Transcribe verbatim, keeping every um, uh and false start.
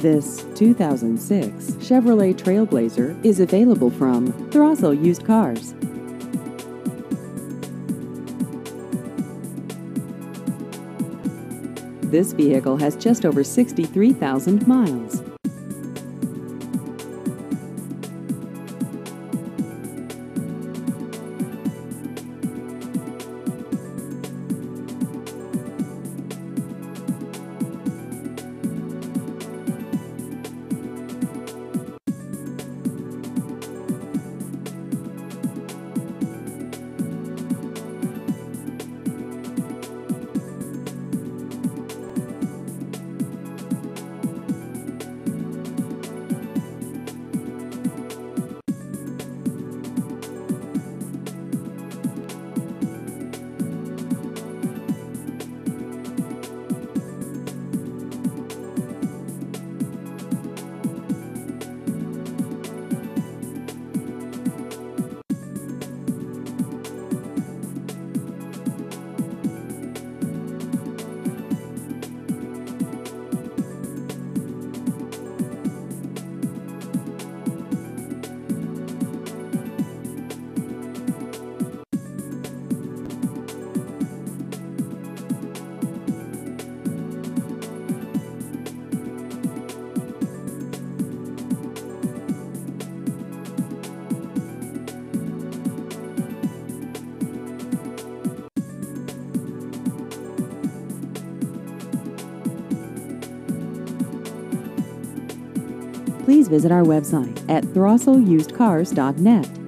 This two thousand six Chevrolet TrailBlazer is available from Throssell Used Cars. This vehicle has just over sixty-three thousand miles. Please visit our website at throssell used cars dot net.